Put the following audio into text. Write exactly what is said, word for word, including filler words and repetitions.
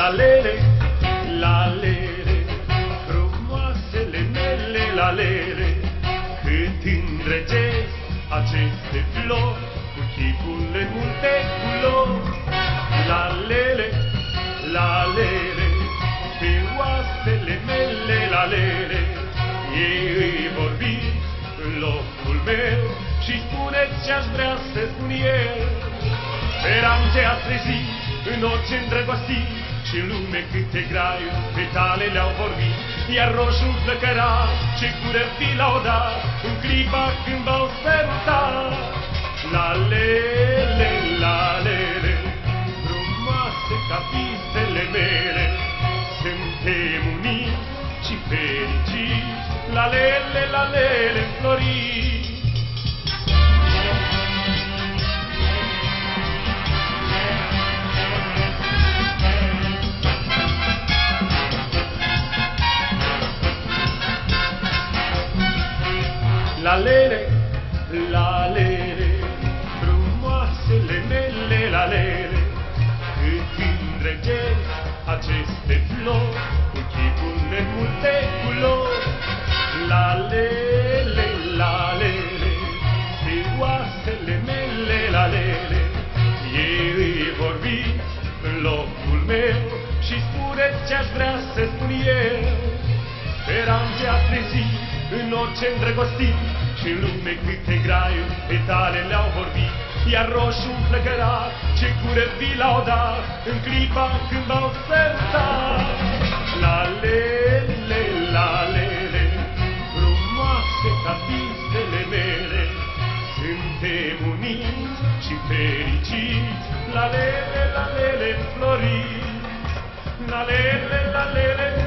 la lele, la lele, frumoasele mele, la lele, cât îndrăgesc aceste flori, cu chipul în multe culori. La lele, la lele, pe oasele mele, la lele, ei îi vorbi în locul meu și spuneți ce-aș vrea să spun eu. Speram de a trezi în orice îndrăgostit și în lume câte graiuri petale le-au vorbit, iar roșul flăcăra ce cură fi laudat în clipa când v-au sărutat. La lele, la lele, frumoase ca visele mele, suntem uniți și fericiți, la lele, la lele, înfloriți. La lele, la lele, frumoasele mele, la lele, cât îndrăgesc aceste flori, cu chipul în multe culori. La lele, la lele, frumoasele mele, la lele, ei îi vorbiți în locul meu și spuneți ce-aș vrea să spun eu. Speram de a trezi în orice îndrăgostit și în lume câte graiuri petale le-au vorbit, iar roșul flăcărat ce cură vi laudat în clipa când v-au sărutat. La lele, la lele, frumoase ca visele mele, suntem uniți și fericiți, la lele, la lele, înfloriți. La lele, la lele,